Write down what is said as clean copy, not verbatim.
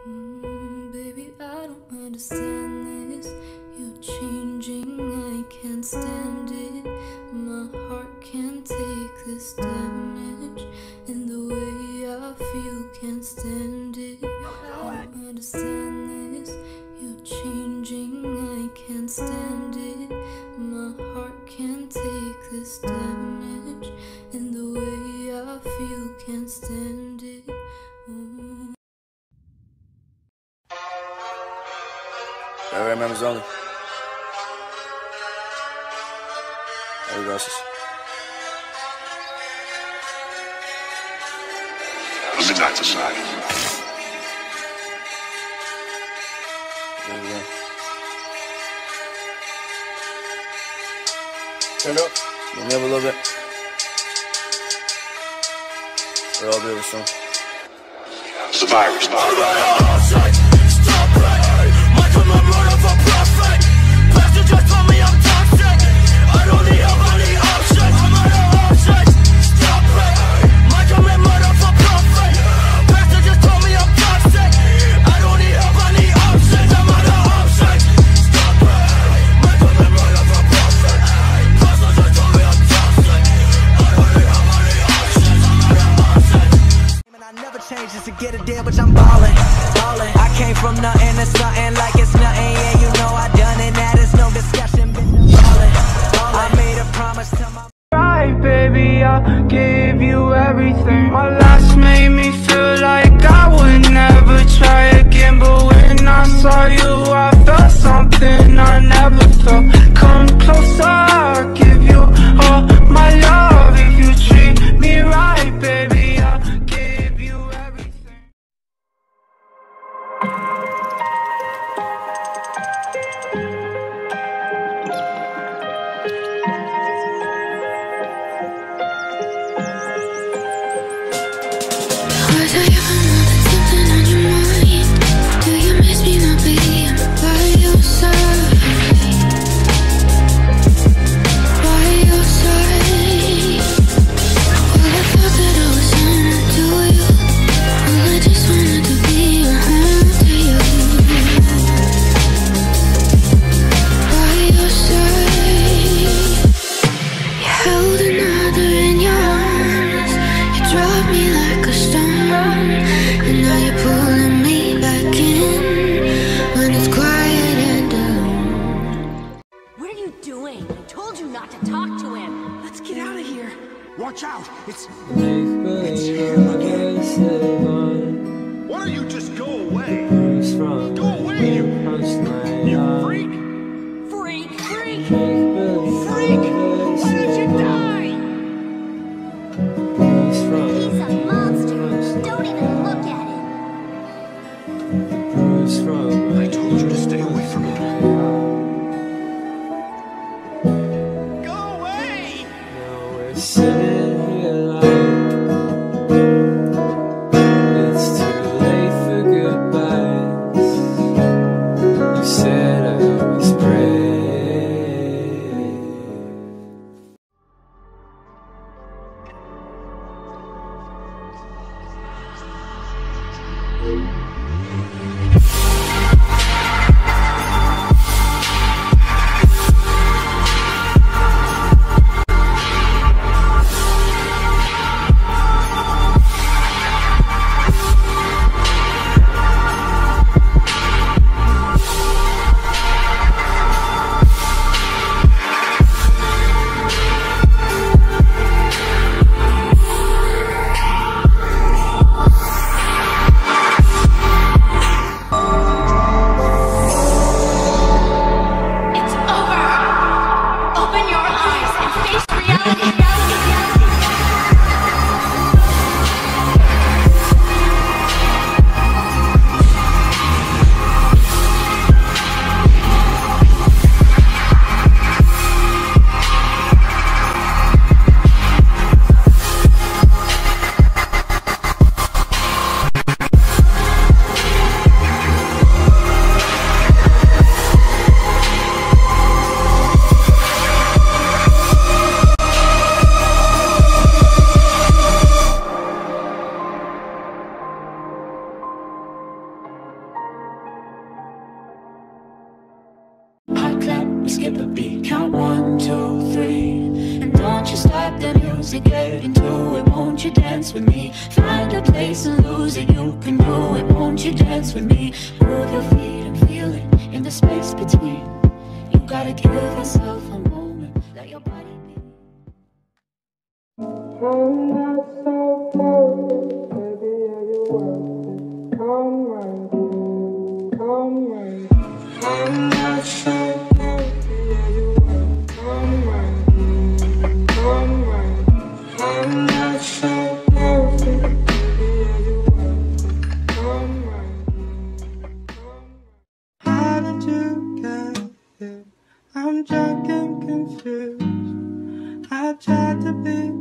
Baby, I don't understand this. You're changing, I can't stand it. My heart can't take this damage, and the way I feel can't stand it. I don't understand this. You're changing, I can't stand it. My heart can't take this damage, and the way I feel can't stand it. Alright, members only. Ahí gracias. Side to side. There we go. Stand up. Let me have a little bit. We'll all be able soon. It's a virus. Stop right. Michael, I'm running for profit. Pastor just told me I'm toxic. I don't need help, I need options. I'm out of options. Stop right. Michael, I'm running for profit. Pastor just told me I'm toxic. I don't need help, I need options. I'm out of options. Stop right. Michael, I'm running for profit. Pastor just told me I'm toxic. I don't need help, I need options. I'm out of options. I never change just to get a deal, but I'm ballin'. I came from nothing to something like it's nothing. Yeah, you know I done it, that is no discussion. I made a promise to my right, baby, I'll give you everything. My last made me feel like I would never try again, but when I saw you, I felt something I never felt. Come closer, I'll give you all my love. If you treat me right, baby, I'll give you everything. Was I ever more than something on your mind? Do you miss me now, baby? I'm by your side. By your side. Well, I thought that I was home to you. Well, I just wanted to be a home to you. By your side. You held another in your arms. You dropped me like a stone, and now you're pulling me back in when it's quiet and alone. What are you doing? I told you not to talk to him. Let's get out of here. Watch out. It's him again. Why don't you just go away? Go away, you freak! Freak, freak. freak. Why don't you die? He's a monster. Don't even look at him. I told you to stay away from him. Go away! Now we're sitting here like it's too late for goodbyes. You said I was brave. we skip a beat. Count 1, 2, 3. And don't you stop the music, get into it. Won't you dance with me? Find a place and lose it, you can do it. Won't you dance with me? Move your feet and feel it in the space between. You gotta give yourself a moment, let your body be. I'm not so perfect, baby, are you worth it? Come right here, come right here. I'm not so perfect, are you worth it? Come right here, come right here. I'm not so perfect, baby, are you worth it? Come right here, come right here. How did you get here? I'm drunk and confused. I tried to be